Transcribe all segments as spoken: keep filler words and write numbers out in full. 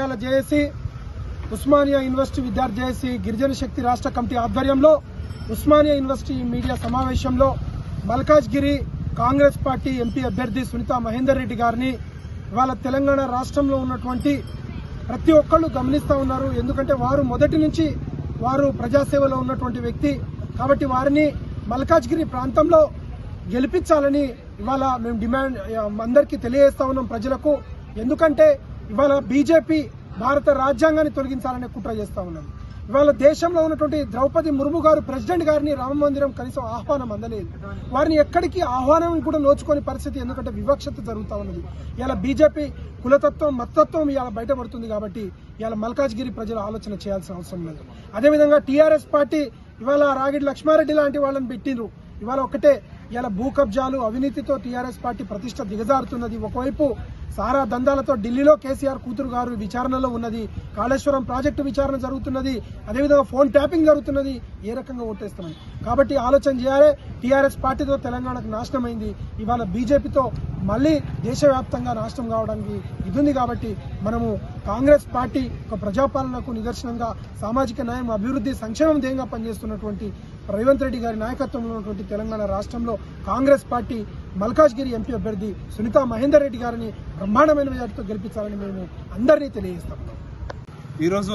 సంఘాల JAC, Osmania university విద్యార్థి JAC, గిరిజన శక్తి రాష్ట్ర కమిటీ ఆధ్వర్యంలో ఉస్మానియా యూనివర్సిటీ మీడియా సమావేశంలో మల్కాజ్గిరి కాంగ్రెస్ పార్టీ ఎంపీ అభ్యర్థి సునీతా మహేందర్ రెడ్డి గారిని ఇవాళ తెలంగాణ రాష్ట్రంలో ఉన్నటువంటి ప్రతి ఒక్కళ్ళు గమనిస్తూ ఉన్నారు. ఎందుకంటే వారు మొదటి నుంచి వారు ప్రజాసేవలో ఉన్నటువంటి వ్యక్తి కాబట్టి వారిని మల్కాజ్గిరి ప్రాంతంలో గెలిపించాలని ఇవాళ మేము డిమాండ్ అందరికీ తెలియజేస్తా ఉన్నాం ప్రజలకు. ఎందుకంటే ఇవాళ బీజేపీ భారత రాజ్యాంగాన్ని తొలగించాలనే కుట్ర చేస్తా ఉన్నది. ఇవాళ దేశంలో ఉన్నటువంటి ద్రౌపది ముర్ము గారు ప్రెసిడెంట్ గారిని రామ మందిరం కనీసం ఆహ్వానం అందలేదు. వారిని ఎక్కడికి ఆహ్వానం కూడా నోచుకోని పరిస్థితి. ఎందుకంటే వివక్షత జరుగుతూ ఉన్నది. ఇలా బీజేపీ కులతత్వం మతత్వం ఇలా బయటపడుతుంది. కాబట్టి ఇలా మల్కాజ్గిరి ప్రజలు ఆలోచన చేయాల్సిన అవసరం లేదు. అదేవిధంగా టీఆర్ఎస్ పార్టీ ఇవాళ రాగిడి లక్ష్మారెడ్డి లాంటి వాళ్ళని పెట్టిండ్రు. ఇవాళ ఒకటే ఇలా భూ కబ్జాలు అవినీతితో టీఆర్ఎస్ పార్టీ ప్రతిష్ట దిగజారుతున్నది. ఒకవైపు సారా దందాలతో ఢిల్లీలో కేసీఆర్ కూతురు గారు విచారణలో ఉన్నది. కాళేశ్వరం ప్రాజెక్టు విచారణ జరుగుతున్నది. అదేవిధంగా ఫోన్ ట్యాపింగ్ జరుగుతున్నది. ఏ రకంగా ఓటేస్తున్నాయి కాబట్టి ఆలోచన చేయాలి. టీఆర్ఎస్ పార్టీతో తెలంగాణకు నాశనం అయింది. ఇవాళ బీజేపీతో మళ్లీ దేశవ్యాప్తంగా నాశనం కావడానికి ఇది ఉంది. కాబట్టి మనము కాంగ్రెస్ పార్టీ ఒక ప్రజాపాలనకు నిదర్శనంగా సామాజిక న్యాయం, అభివృద్ధి, సంక్షేమం ధ్యేయంగా పనిచేస్తున్నటువంటి రేవంత్ రెడ్డి గారి నాయకత్వంలో ఉన్నటువంటి తెలంగాణ రాష్ట్రంలో కాంగ్రెస్ పార్టీ మల్కాజ్గిరి ఎంపీ అభ్యర్థి సునీతా మహేందర్ రెడ్డి గారిని బ్రహ్మాండమైన మెజార్టీతో గెలిపించాలని మేము అందరినీ తెలియజేస్తాం. ఈరోజు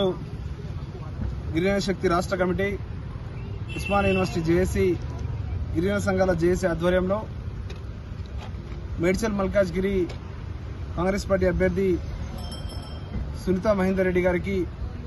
గిరిజన శక్తి రాష్ట్ర కమిటీ, ఉస్మానియా యూనివర్సిటీ జేఏసీ, గిరిజన సంఘాల జేఏసీ ఆధ్వర్యంలో మేడ్చల్ మల్కాజ్గిరి కాంగ్రెస్ పార్టీ అభ్యర్థి సునీతా మహేందర్ రెడ్డి గారికి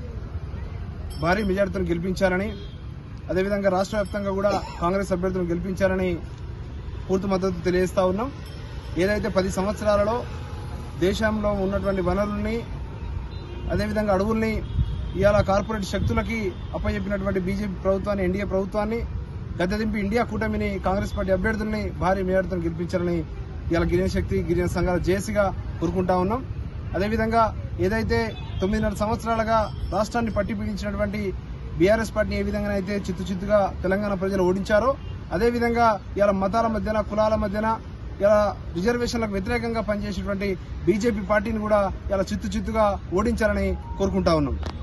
భారీ మెజార్టీతో గెలిపించాలని, అదేవిధంగా రాష్ట్ర వ్యాప్తంగా కూడా కాంగ్రెస్ అభ్యర్థులను గెలిపించాలని పూర్తి మద్దతు తెలియజేస్తా ఉన్నాం. ఏదైతే పది సంవత్సరాలలో దేశంలో ఉన్నటువంటి వనరుల్ని, అదేవిధంగా అడవుల్ని ఇవాళ కార్పొరేట్ శక్తులకి అప్పచెప్పినటువంటి బీజేపీ ప్రభుత్వాన్ని, ఎన్డీఏ ప్రభుత్వాన్ని గద్దెదింపి ఇండియా కూటమిని, కాంగ్రెస్ పార్టీ అభ్యర్థుల్ని భారీ మెజార్టీతో గెలిపించాలని ఇవాళ గిరిజన శక్తి, గిరిజన సంఘాల జేఏసీగా కోరుకుంటా ఉన్నాం. అదేవిధంగా ఏదైతే తొమ్మిదిన్నర సంవత్సరాలుగా రాష్ట్రాన్ని పట్టి పీడించినటువంటి బీఆర్ఎస్ పార్టీని ఏ విధంగా అయితే చిత్తు చిత్తుగా తెలంగాణ ప్రజలు ఓడించారో అదేవిధంగా ఇలా మతాల మధ్యన, కులాల మధ్యన, ఇలా రిజర్వేషన్లకు వ్యతిరేకంగా పనిచేసేటువంటి బీజేపీ పార్టీని కూడా ఇలా చిత్తు చిత్తుగా ఓడించాలని కోరుకుంటా ఉన్నాం.